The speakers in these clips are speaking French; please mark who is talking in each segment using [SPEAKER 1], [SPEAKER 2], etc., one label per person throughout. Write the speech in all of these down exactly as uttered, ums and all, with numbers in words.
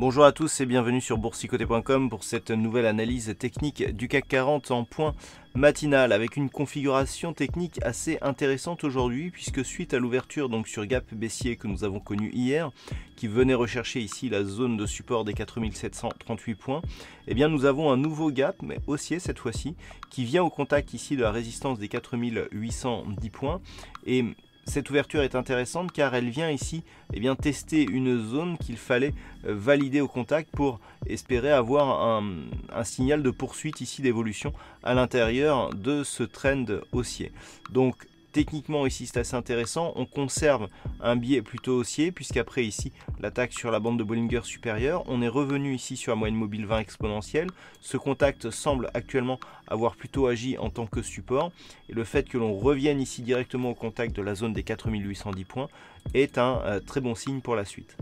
[SPEAKER 1] Bonjour à tous et bienvenue sur boursicoté point com pour cette nouvelle analyse technique du C A C quarante en point matinal avec une configuration technique assez intéressante aujourd'hui puisque suite à l'ouverture donc sur gap baissier que nous avons connu hier qui venait rechercher ici la zone de support des quatre mille sept cent trente-huit points, eh bien nous avons un nouveau gap mais haussier cette fois-ci qui vient au contact ici de la résistance des quatre mille huit cent dix points et cette ouverture est intéressante car elle vient ici eh bien, tester une zone qu'il fallait valider au contact pour espérer avoir un, un signal de poursuite ici d'évolution à l'intérieur de ce trend haussier. Donc techniquement ici c'est assez intéressant, on conserve un biais plutôt haussier puisqu'après ici l'attaque sur la bande de Bollinger supérieure, on est revenu ici sur la moyenne mobile vingt exponentielle, ce contact semble actuellement avoir plutôt agi en tant que support et le fait que l'on revienne ici directement au contact de la zone des quatre mille huit cent dix points est un euh, très bon signe pour la suite.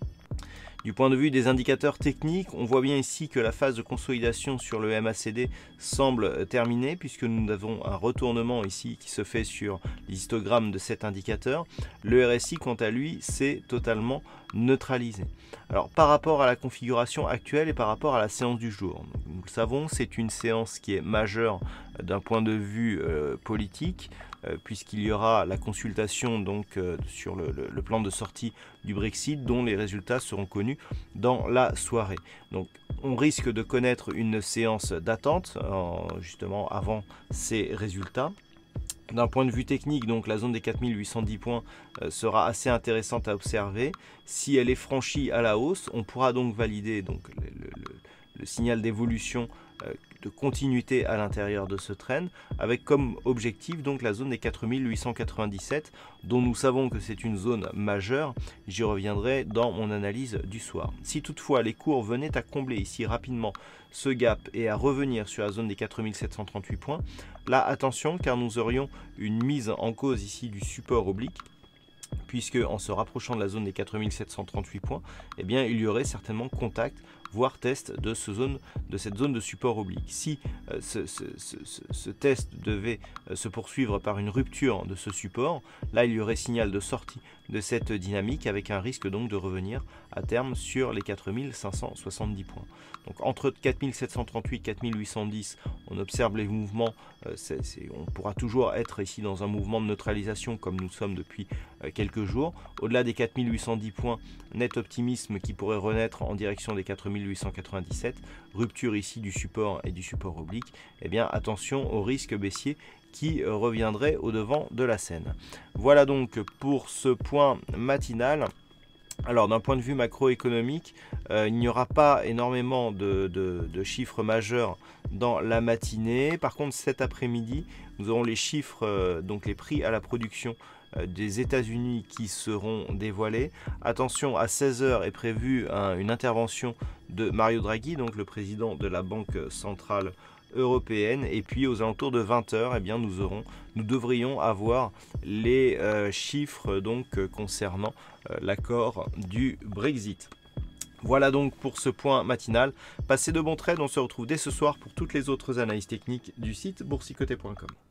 [SPEAKER 1] Du point de vue des indicateurs techniques, on voit bien ici que la phase de consolidation sur le M A C D semble terminée puisque nous avons un retournement ici qui se fait sur l'histogramme de cet indicateur. Le R S I quant à lui s'est totalement neutralisé. Alors par rapport à la configuration actuelle et par rapport à la séance du jour, nous le savons, c'est une séance qui est majeure d'un point de vue euh, politique euh, puisqu'il y aura la consultation donc euh, sur le, le, le plan de sortie du Brexit dont les résultats seront connus dans la soirée. Donc on risque de connaître une séance d'attente justement avant ces résultats. D'un point de vue technique, donc la zone des quatre mille huit cent dix points euh, sera assez intéressante à observer. Si elle est franchie à la hausse, on pourra donc valider donc, le, le, le, le signal d'évolution euh, de continuité à l'intérieur de ce trend, avec comme objectif donc la zone des quatre mille huit cent quatre-vingt-dix-sept, dont nous savons que c'est une zone majeure. J'y reviendrai dans mon analyse du soir. Si toutefois les cours venaient à combler ici rapidement ce gap et à revenir sur la zone des quatre mille sept cent trente-huit points, là attention car nous aurions une mise en cause ici du support oblique, puisque en se rapprochant de la zone des quatre mille sept cent trente-huit points, eh bien, il y aurait certainement contact, voire test de, ce zone, de cette zone de support oblique. Si euh, ce, ce, ce, ce test devait euh, se poursuivre par une rupture de ce support, là il y aurait signal de sortie de cette dynamique avec un risque donc de revenir à terme sur les quatre mille cinq cent soixante-dix points. Donc entre quatre mille sept cent trente-huit et quatre mille huit cent dix, on observe les mouvements, euh, c'est, c'est, on pourra toujours être ici dans un mouvement de neutralisation comme nous sommes depuis euh, quelques jours. Au-delà des quatre mille huit cent dix points, net optimisme qui pourrait renaître en direction des quatre mille huit cent quatre-vingt-dix-sept, rupture ici du support et du support oblique, eh bien attention au risque baissier qui reviendrait au devant de la scène. Voilà donc pour ce point matinal. Alors d'un point de vue macroéconomique, euh, il n'y aura pas énormément de, de, de chiffres majeurs dans la matinée. Par contre cet après-midi, nous aurons les chiffres, euh, donc les prix à la production euh, des États-Unis qui seront dévoilés. Attention, à seize heures est prévue un, une intervention de Mario Draghi, donc le président de la Banque centrale européenne, et puis aux alentours de vingt heures, eh bien, nous, aurons, nous devrions avoir les euh, chiffres donc, euh, concernant euh, l'accord du Brexit. Voilà donc pour ce point matinal. Passez de bons trades, on se retrouve dès ce soir pour toutes les autres analyses techniques du site boursicoté point com.